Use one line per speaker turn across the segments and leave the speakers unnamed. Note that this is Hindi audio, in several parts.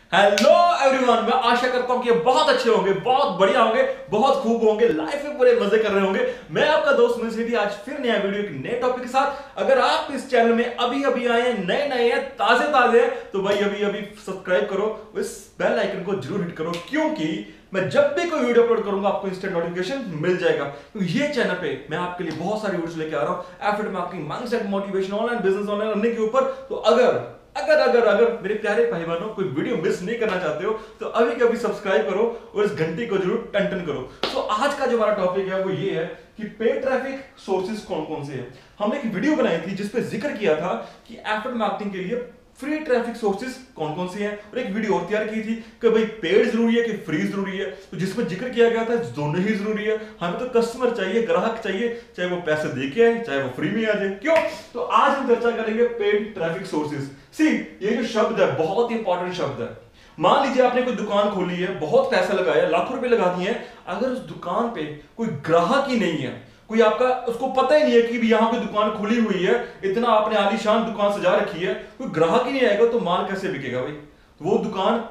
हेलो एवरीवन, मैं आशा करता हूं कि बहुत अच्छे होंगे, बहुत बढ़िया होंगे, बहुत खूब होंगे, लाइफ में पूरे मजे कर रहे होंगे। मैं आपका दोस्त सुमेत सेठी आज फिर नया वीडियो एक नए टॉपिक के साथ। अगर आप इस चैनल में अभी अभी आए हैं, नए नए हैं, ताजे ताजे हैं, तो भाई अभी अभी सब्सक्राइब करो, इस बेल आइकन को जरूर हिट करो, क्योंकि मैं जब भी कोई वीडियो अपलोड करूंगा आपको इंस्टेंट नोटिफिकेशन मिल जाएगा। तो ये चैनल पे मैं आपके लिए बहुत सारी वीडियोस लेके आ रहा हूं, effort marketing, mindset, motivation, online business, online earning के ऊपर। तो अगर अगर अगर अगर मेरे प्यारे भाई बहनों कोई वीडियो मिस नहीं करना चाहते हो तो अभी कभी सब्सक्राइब करो और इस घंटी को जरूर टन टन करो। तो आज का जो हमारा टॉपिक है वो ये है कि पेड ट्रैफिक सोर्सेज कौन कौन से हैं। हमने एक वीडियो बनाई थी जिसपे जिक्र किया था कि एफर्ट मार्केटिंग के लिए फ्री ट्रैफिक सोर्सेज कौन कौन से हैं, और एक वीडियो और तैयार की थी कि भाई पेड जरूरी है कि फ्री जरूरी है। तो जिसमें जिक्र किया गया था दोनों ही जरूरी है। हमें तो कस्टमर चाहिए, ग्राहक चाहिए, चाहे वो पैसे दे के आए चाहे वो फ्री में आ जाए। क्यों? तो आज हम चर्चा करेंगे पेड ट्रैफिक सोर्सेज। सी, ये जो शब्द है बहुत इंपॉर्टेंट शब्द है। मान लीजिए आपने कोई दुकान खोली है, बहुत पैसा लगाया, लाखों रुपए लगा दिए हैं, अगर उस दुकान पे कोई ग्राहक ही नहीं है, कोई आपका उसको पता ही नहीं है कि यहां पे दुकान खुली हुई है, इतना आपने आलीशान दुकान सजा रखी है, कोई ग्राहक ही नहीं आएगा तो माल कैसे बिकेगा भाई? वो दुकान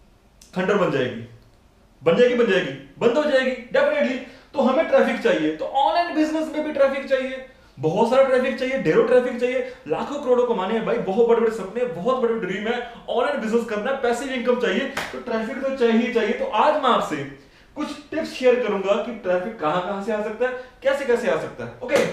खंडर बन जाएगी, बन जाएगी, बन जाएगी, बंद हो जाएगी डेफिनेटली। तो हमें ट्रैफिक चाहिए, तो ऑनलाइन बिजनेस में भी ट्रैफिक चाहिए, बहुत सारा ट्रैफिक चाहिए, ढेरों ट्रैफिक चाहिए। लाखों करोड़ों कमाने हैं भाई, बहुत बड़े बड़े सपने, बहुत बड़े ड्रीम है, ऑनलाइन बिजनेस करना है, पैसिव इनकम चाहिए, तो ट्रैफिक तो चाहिए ही चाहिए। तो आज मैं आपसे कुछ टिप्स शेयर करूंगा कि ट्रैफिक कहां कहां से आ सकता है, कैसे कैसे आ सकता है। ओके,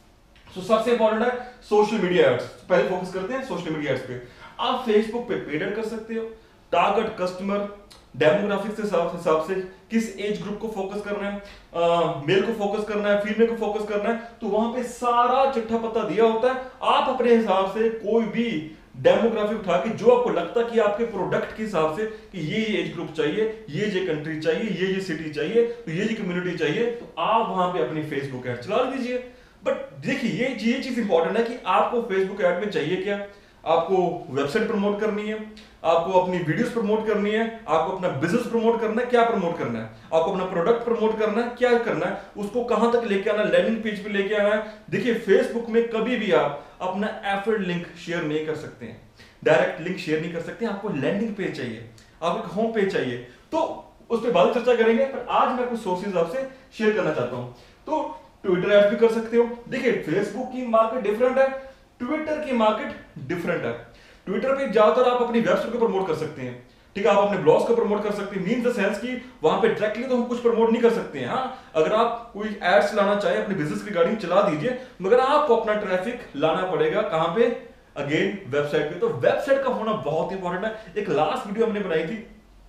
तो सबसे इंपॉर्टेंट है सोशल मीडिया एड्स। पहले फोकस करते हैं सोशल मीडिया एड्स पे। आप फेसबुक पे पेड ऐड कर सकते हो, टारगेट कस्टमर डेमोग्राफिक्स के हिसाब से किस एज ग्रुप को फोकस करना है, मेल को फोकस करना है, फीमेल को फोकस करना है, तो वहां पे सारा चिट्ठा पता दिया होता है। आप अपने हिसाब से कोई भी डेमोग्राफिक उठा के जो आपको लगता है कि आपके प्रोडक्ट के हिसाब से कि ये एज ग्रुप चाहिए, ये कंट्री चाहिए, ये सिटी चाहिए, तो ये कम्युनिटी चाहिए, तो आप वहां पे अपनी फेसबुक ऐड चला दीजिए। बट देखिए ये चीज इंपॉर्टेंट है कि आपको फेसबुक ऐड में चाहिए क्या। आपको वेबसाइट प्रमोट करनी है, आपको अपनी वीडियोस प्रमोट करनी है, आपको अपना बिजनेस प्रमोट करना है, क्या प्रमोट करना है, आपको अपना प्रोडक्ट प्रमोट करना है, क्या करना है, उसको कहां तक लेके आना, लैंडिंग पेज पे लेके आना है। देखिए फेसबुक में कभी भी आप अपना एफर्ट लिंक शेयर नहीं कर सकते हैं, डायरेक्ट लिंक शेयर नहीं कर सकते, आपको लैंडिंग पेज चाहिए, आपको होम पेज चाहिए। तो उस पर बाद चर्चा करेंगे, पर आज मैं कुछ सोर्सेज आपसे शेयर करना चाहता हूं। तो ट्विटर ऐड भी कर सकते हो। देखिए फेसबुक की मार्केट डिफरेंट है, ट्विटर की मार्केट डिफरेंट है। ट्विटर पे ज्यादातर आप अपनी वेबसाइट को प्रमोट कर सकते हैं, ठीक है, आप अपने ब्लॉग्स को प्रमोट कर सकते हैं, मीन द सेंस कि वहां पे डायरेक्टली तो हम कुछ प्रमोट नहीं कर सकते हैं। हाँ, अगर आप कोई एड्स लाना चाहे अपने बिजनेस की रिगार्डिंग चला दीजिए, मगर आपको अपना ट्रैफिक लाना पड़ेगा कहां पे? अगेन वेबसाइट पे। तो वेबसाइट का होना बहुत इंपॉर्टेंट है। एक लास्ट वीडियो हमने बनाई थी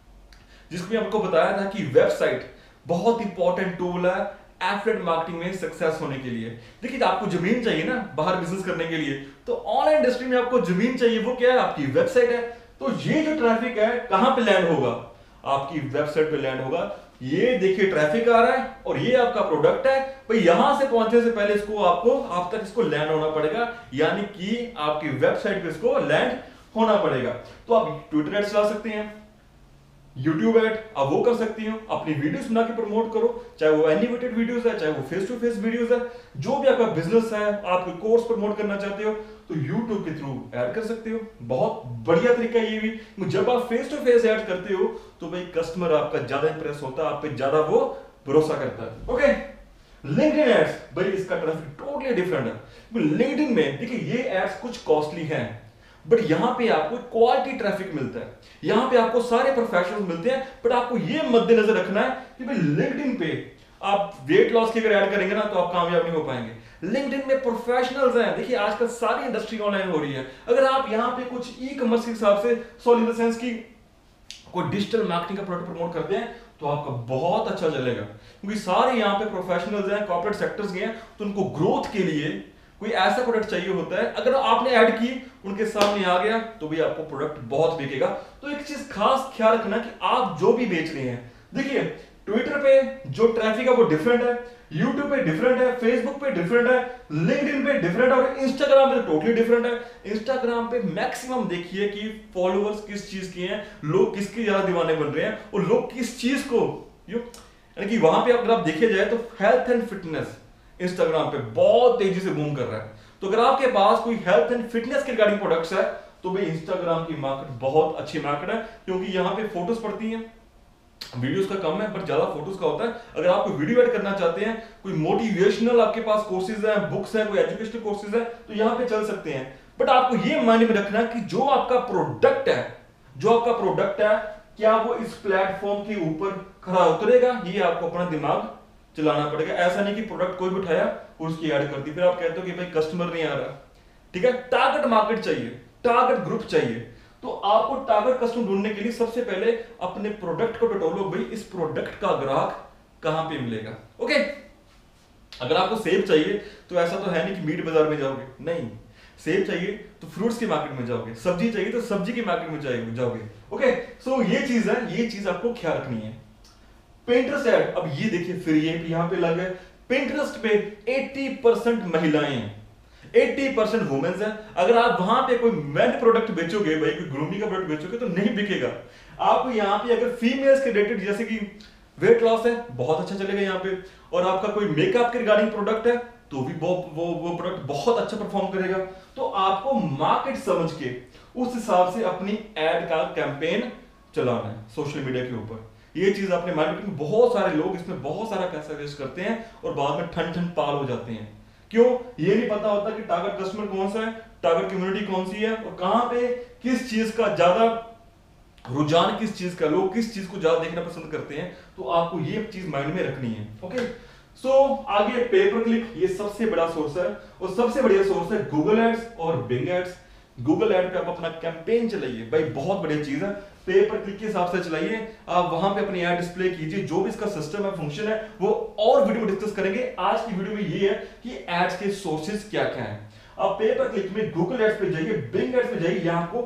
जिसमें आपको बताया था कि वेबसाइट बहुत इंपॉर्टेंट टूल है एफिलिएट मार्केटिंग में सक्सेस होने के लिए। देखिए आपको जमीन चाहिए ना बाहर बिजनेस करने के लिए, तो ऑनलाइन इंडस्ट्री में आपको जमीन चाहिए, वो क्या है? आपकी वेबसाइट है। तो ये जो ट्रैफिक है कहां पे लैंड होगा? आपकी वेबसाइट पे लैंड होगा। ये देखिए ट्रैफिक आ रहा है और ये आपका प्रोडक्ट है भाई, यहां से पहुंचने से पहले इसको आपको आप तक इसको लैंड होना पड़ेगा, यानी कि आपकी वेबसाइट पे इसको लैंड होना पड़ेगा। तो आप ट्विटर ऐड चला सकते हैं, यूट्यूब ऐड आप वो कर सकती हो, अपनी वीडियोस बना के प्रमोट करो, चाहे वो एनिमेटेड वीडियोस है, चाहे वो फेस टू फेस वीडियोस है, जो भी आपका बिजनेस है, आप कोई कोर्स प्रमोट करना चाहते हो तो यूट्यूब के थ्रू ऐड कर सकते हो। बहुत बढ़िया तरीका ये भी। जब आप फेस टू फेस ऐड करते हो तो भाई कस्टमर आपका ज्यादा इंप्रेस होता है, आप पे ज्यादा वो भरोसा करता है। ओके, लिंक्डइन एड्स, भाई इसका ट्रैफिक टोटली डिफरेंट है। लिंक्डइन में देखिए ये एड्स कुछ कॉस्टली हैं, बट यहां पे आपको क्वालिटी ट्रैफिक मिलता है, यहां पे आपको सारे प्रोफेशनल्स मिलते हैं। बट आपको ये मद्देनजर रखना है कि भाई लिंक्डइन पे आप वेट लॉस की अगर ऐड करेंगे ना तो आप कामयाब नहीं हो पाएंगे। लिंक्डइन में प्रोफेशनल्स हैं, देखिए आजकल सारी इंडस्ट्री ऑनलाइन हो रही है। अगर आप यहां पे कुछ ई कॉमर्स के हिसाब से सॉलिड इन द सेंस की कोई डिजिटल मार्केटिंग का प्रोडक्ट प्रमोट करते हैं तो आपका बहुत अच्छा चलेगा, क्योंकि सारे यहाँ पे प्रोफेशनल्स हैं, कॉर्पोरेट सेक्टर्स के हैं, तो उनको ग्रोथ के लिए कोई ऐसा प्रोडक्ट चाहिए होता है। अगर आपने ऐड की, उनके सामने आ गया, तो भी आपको प्रोडक्ट बहुत बिकेगा। तो एक चीज खास ख्याल रखना कि आप जो भी बेच रहे हैं, देखिए ट्विटर पे जो ट्रैफिक है वो डिफरेंट है, यूट्यूब पे डिफरेंट है, फेसबुक पे डिफरेंट है, लिंक्डइन पे डिफरेंट है, और इंस्टाग्राम पे टोटली डिफरेंट है। इंस्टाग्राम पे मैक्सिमम देखिए कि फॉलोअर्स किस चीज के हैं, लोग किसके ज्यादा दीवाने बन रहे हैं, और लोग किस चीज को यानी कि वहां पे अगर आप देखे जाए तो हेल्थ एंड फिटनेस इंस्टाग्राम पे बहुत तेजी से बूम कर रहा है। तो अगर आपके पास कोई हेल्थ एंड फिटनेस के रिगार्डिंग प्रोडक्ट्स है तो भाई इंस्टाग्राम की मार्केट बहुत अच्छी मार्केट है, क्योंकि यहाँ पे फोटोज पड़ती हैं, वीडियोस का कम है पर ज्यादा फोटोज का होता है। अगर आप कोई वीडियो एड करना चाहते हैं, कोई मोटिवेशनल आपके पास कोर्सेज हैं, बुक्स हैं, कोई एजुकेशनल कोर्सेज है, तो यहाँ पे चल सकते हैं। बट आपको ये माइंड में रखना कि जो आपका प्रोडक्ट है, क्या वो इस प्लेटफॉर्म के ऊपर खरा उतरेगा, ये आपको अपना दिमाग चलाना पड़ेगा। ऐसा नहीं कि प्रोडक्ट कोई भी उठाया और उसकी ऐड कर दी, फिर आप कहते हो कि भाई कस्टमर नहीं आ रहा। ठीक है, टारगेट मार्केट चाहिए, टारगेट ग्रुप चाहिए। तो आपको टारगेट कस्टमर ढूंढने के लिए सबसे पहले अपने प्रोडक्ट को टटोलो, भाई इस प्रोडक्ट का ग्राहक कहां पे मिलेगा। ओके, अगर आपको सेब चाहिए तो ऐसा तो है नहीं कि मीट बाजार में जाओगे, नहीं। सेब चाहिए तो फ्रूट्स की मार्केट में जाओगे, सब्जी चाहिए तो सब्जी की मार्केट में जाओगे। ओके, सो ये चीज है, ये चीज आपको ख्याल रखनी है। पिंटरेस्ट ऐड, अब ये देखिए फिर ये यहां पे लग है, पिंटरेस्ट पे 80% महिलाएं हैं, 80% वुमेन्स हैं। अगर आप वहां पे कोई मेन प्रोडक्ट बेचोगे, भाई कोई ग्रूमिंग का प्रोडक्ट बेचोगे तो नहीं बिकेगा। आपको यहाँ पे अगर फीमेल्स के रिलेटेड जैसे कि वेट लॉस है, बहुत अच्छा चलेगा यहाँ पे। और आपका कोई मेकअप के रिगार्डिंग प्रोडक्ट है तो भी वो प्रोडक्ट बहुत अच्छा परफॉर्म करेगा। तो आपको मार्केट समझ के उस हिसाब से अपनी एड का कैंपेन चलाना है सोशल मीडिया के ऊपर। ये चीज आपने माइंड में, बहुत सारे लोग इसमें बहुत सारा पैसा वेस्ट करते हैं और बाद में ठन पाल हो जाते हैं। क्यों? ये नहीं पता होता कि टारगेट कस्टमर कौन सा है, टारगेट कम्युनिटी कौन सी है, और कहां पे किस चीज का ज्यादा रुझान, किस चीज का, लोग किस चीज को ज्यादा देखना पसंद करते हैं। तो आपको ये चीज माइंड में रखनी है। ओके, सो आगे पे पर क्लिक, ये सबसे बड़ा सोर्स है और सबसे बढ़िया सोर्स है गूगल एड्स और बिंग एड्स। गूगल एड पे आप अपना कैंपेन चलाइए, भाई बहुत बढ़िया चीज है। पे पर क्लिक के हिसाब से चलाइए, आप वहां पे अपनी एड डिस्प्ले कीजिए। जो भी इसका सिस्टम है, फंक्शन है, वो और वीडियो में डिस्कस करेंगे। आज की वीडियो में ये है कि एड्स के सोर्सेज क्या क्या हैं। आप पे पर क्लिक में गूगल एड्स पे जाइए, बिंग एड्स पे जाइए, यहां आपको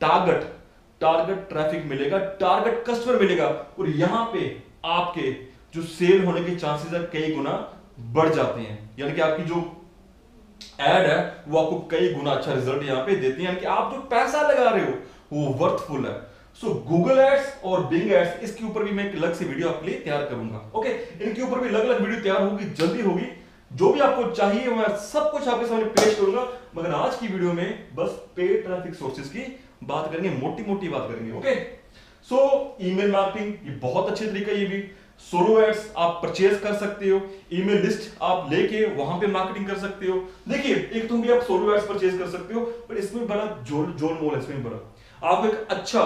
टारगेट ट्रैफिक मिलेगा, टारगेट कस्टमर मिलेगा, और यहां पे आपके जो सेल होने के चांसेस है कई गुना बढ़ जाते हैं। यानी कि आपकी जो एड है वो आपको कई गुना अच्छा रिजल्ट यहां पे देती है, यानी कि आप जो पैसा लगा रहे हो वो वर्थफुल है। सो गूगल एड्स और बिंग एड्स, इसके ऊपर भी मैं एक अलग से वीडियो आपके लिए तैयार करूंगा। ओके, इनके ऊपर भी अलग अलग वीडियो तैयार होगी, जल्दी होगी। जो भी आपको चाहिए मैं सब कुछ आपके सामने पेश करूंगा, मगर आज की वीडियो में बस पेड ट्रैफिक सोर्सेज की बात करेंगे, मोटी मोटी बात करेंगे। ओके, सो ईमेल मार्केटिंग, ये बहुत अच्छे तरीका है। ये भी सोलो एड्स आप परचेज कर सकते हो, ईमेल लिस्ट आप लेके वहां पे मार्केटिंग कर सकते हो। देखिए, एक तो भी आप सोलो एड्स परचेज कर सकते हो, पर इसमें बड़ा जोल मोल है। इसमें बड़ा आपको एक अच्छा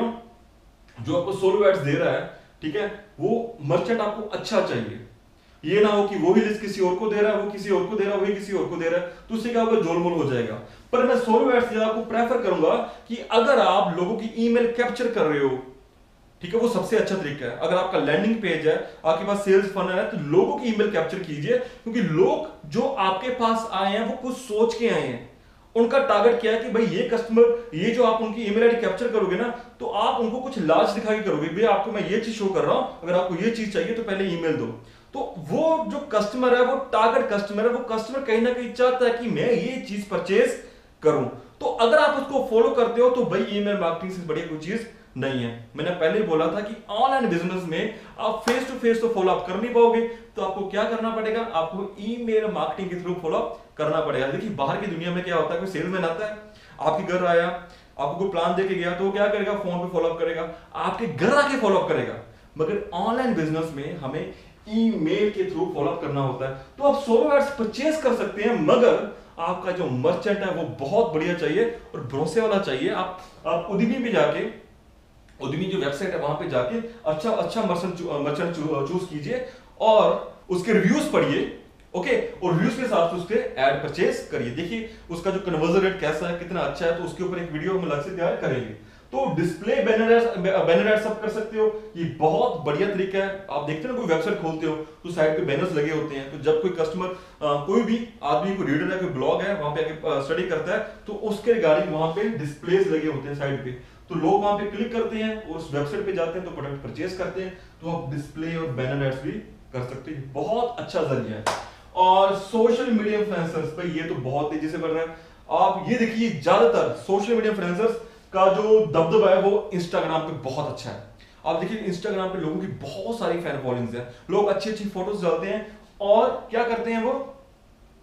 जो आपको सोलो एड्स दे रहा है, ठीक है, वो मर्चेंट आपको अच्छा चाहिए। ये ना हो कि वही लिस्ट किसी और को दे रहा है, वो किसी और को दे रहा है, वही किसी और को दे रहा है, तो उससे क्या होगा, जोलमोल हो जाएगा। पर मैं सोलो एड्स से आपको प्रेफर करूंगा कि अगर आप लोगों की ईमेल कैप्चर कर रहे हो, ठीक है, वो सबसे अच्छा तरीका है। अगर आपका लैंडिंग पेज है, आपके पास सेल्स फनल है, तो लोगों की ईमेल कैप्चर कीजिए, क्योंकि लोग जो आपके पास आए हैं वो कुछ सोच के आए हैं। उनका टारगेट क्या है कि भाई ये कस्टमर, ये जो आप उनकी ईमेल आईडी कैप्चर करोगे ना, तो आप उनको कुछ लालच दिखा के करोगे, भाई आपको मैं ये चीज शो कर रहा हूं, अगर आपको ये चीज चाहिए तो पहले ईमेल दो। तो वो जो कस्टमर है, वो टारगेट कस्टमर है, वो कस्टमर कहीं ना कहीं चाहता है कि मैं ये चीज परचेज करूं। तो अगर आप उसको फॉलो करते हो तो भाई ईमेल मार्केटिंग से बढ़िया कोई चीज नहीं है। मैंने पहले बोला था कि ऑनलाइन बिजनेस में आप फेस टू फेस तो फॉलो अप कर नहीं पाओगे, तो आपको क्या करना पड़ेगा, आपको ईमेल मार्केटिंग के थ्रू फॉलो अप करना पड़ेगा। देखिए, बाहर की दुनिया में क्या होता है, कोई सेल्समैन आता है, आपके घर आया, आपको कोई प्लान देके गया, तो वो क्या करेगा, फोन पे फॉलो अप करेगा, आपके घर आके फॉलो अप करेगा। मगर ऑनलाइन बिजनेस में हमें ईमेल के थ्रू फॉलो अप करना होता है। तो आप सोलो एड्स परचेज कर सकते हैं, मगर आपका जो मर्चेंट है वो बहुत बढ़िया चाहिए और भरोसे वाला चाहिए। आप उद्यमी पे जाके, उद्यमी जो वेबसाइट है वहां पे जाके अच्छा मर्चेंट चूज कीजिए और उसके रिव्यूज पढ़िए। ओके, और रिव्यूज के हिसाब से उसके ऐड परचेज करिए। देखिए उसका जो कन्वर्जन रेट कैसा है, कितना अच्छा है, तो उसके ऊपर एक वीडियो हम अलग से तैयार करेंगे। तो डिस्प्ले बैनर एड्स आप कर सकते हो, ये बहुत बढ़िया तरीका है। आप देखते हैं ना, कोई वेबसाइट खोलते हो तो साइड पे बैनर्स लगे होते हैं, तो जब कोई कस्टमर, कोई भी आदमी, कोई रीडर है, कोई ब्लॉग है, वहां पे आके स्टडी करता है, तो उसके रिगार्डिंग वहां पे डिस्प्लेस लगे होते हैं साइड पे, तो लोग वहां पे क्लिक करते हैं और उस वेबसाइट पे जाते हैं, तो प्रोडक्ट परचेज करते हैं। तो आप डिस्प्ले और बैनर एड्स भी कर सकते हैं, बहुत अच्छा जरिया है। और सोशल मीडिया इन्फ्लुएंसर्स भाई, ये तो बहुत तेजी से बढ़ रहा है। आप ये देखिए, ज्यादातर सोशल मीडिया इन्फ्लुएंसर्स का जो दबदबा है वो इंस्टाग्राम पे बहुत अच्छा है। आप देखिए, इंस्टाग्राम पे लोगों की बहुत सारी फैन फॉलोइंग्स है, लोग अच्छी अच्छी फोटोज डालते हैं और क्या करते हैं, वो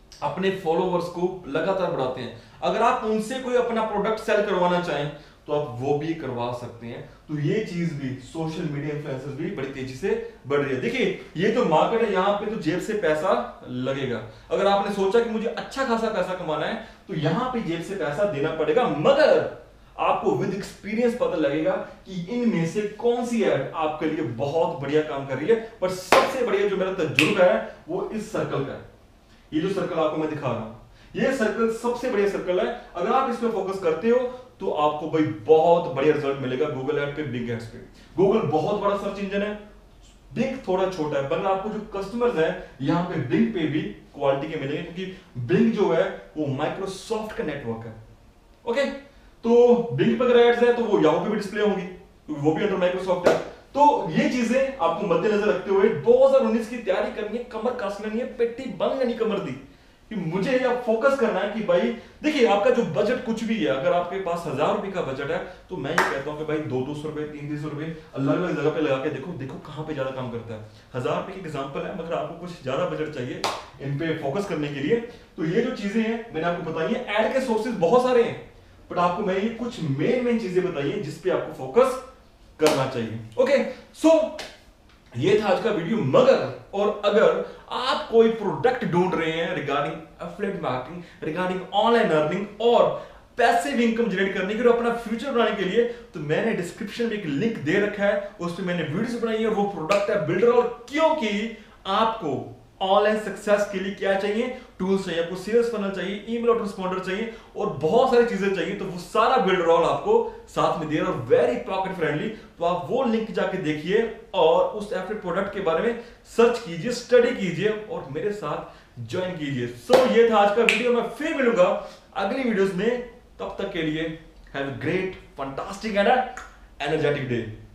अपने फॉलोवर्स को लगातार बढ़ाते हैं। अगर आप उनसे कोई अपना प्रोडक्ट सेल करवाना चाहें तो आप वो भी करवा सकते हैं। तो ये चीज भी सोशल मीडिया इन्फ्लुएंसर्स भी बड़ी तेजी से बढ़ रही है। देखिए ये जो मार्केट है यहाँ पे तो जेब से पैसा लगेगा। अगर आपने सोचा कि मुझे अच्छा खासा पैसा कमाना है तो यहाँ पे जेब से पैसा देना पड़ेगा, मगर आपको विद एक्सपीरियंस पता लगेगा कि इनमें से कौन सी ऐड आपके लिए बहुत बढ़िया काम कर रही है। पर सबसे बढ़िया जो मेरा तजुर्बा है वो इस सर्कल का है। ये जो सर्कल आपको मैं दिखा रहा हूं, ये सर्कल सबसे बढ़िया सर्कल है। अगर आप इसमें फोकस करते हो तो आपको भाई बहुत बढ़िया रिजल्ट मिलेगा गूगल ऐड पे, बिंग एड्स पे। गूगल बहुत बड़ा सर्च इंजन है, बिंग थोड़ा छोटा है, मगर आपको जो कस्टमर्स हैं यहाँ पे बिंग पे भी क्वालिटी के मिलेंगे, क्योंकि बिंग जो है वो माइक्रोसॉफ्ट का नेटवर्क है। ओके, तो बिंग पर अगर एड्स है तो वो याहू पे भी डिस्प्ले होंगी, क्योंकि वो भी अंडर माइक्रोसॉफ्ट है। तो ये चीजें आपको मद्देनजर रखते हुए 2019 की तैयारी करनी है, कमर कस लेनी है, पेटी बंद लेनी कमर दी कि मुझे अब फोकस करना है कि भाई देखिए आपका जो बजट कुछ भी है, अगर आपके पास 1000 रुपए का बजट है तो मैं ये कहता हूं कि भाई 200 रुपए 300 रुपए अलग अलग जगह पे लगा के देखो, देखो कहां पे ज्यादा काम करता है। 1000 रुपए की एग्जांपल है, मगर आपको कुछ ज्यादा बजट चाहिए इन पे फोकस करने के लिए। तो ये जो चीजें हैं मैंने आपको बताई है, ऐड के सोर्सेज बहुत सारे हैं, बट आपको मैं ये कुछ मेन चीजें बताई है जिसपे आपको फोकस करना चाहिए। ओके, सो ये था आज का वीडियो। मगर और अगर आप कोई प्रोडक्ट ढूंढ रहे हैं regarding affiliate marketing, regarding online earning और पैसिव इनकम जनरेट करने के लिए, अपना फ्यूचर बनाने के लिए, तो मैंने डिस्क्रिप्शन में एक लिंक दे रखा है, उस पर मैंने वीडियोस बनाई है। वो प्रोडक्ट है बिल्डर ऑल, क्योंकि आपको ऑनलाइन सक्सेस के लिए क्या चाहिए, टूल्स चाहिए, आपको सेल्स फनल चाहिए, ईमेल ऑटोरेस्पॉन्डर चाहिए और बहुत सारी चीजें चाहिए। तो वो सारा बिल्डर ऑल आपको साथ में दे रहा है और वेरी पॉकेट फ्रेंडली। तो आप वो लिंक जाके देखिए और उस एफिलिएट प्रोडक्ट के बारे में सर्च कीजिए, स्टडी कीजिए और मेरे साथ ज्वाइन कीजिए। सो ये था आज का वीडियो। मैं फिर मिलूंगा अगली वीडियोस में, तब तक के लिए have a great fantastic and energetic day.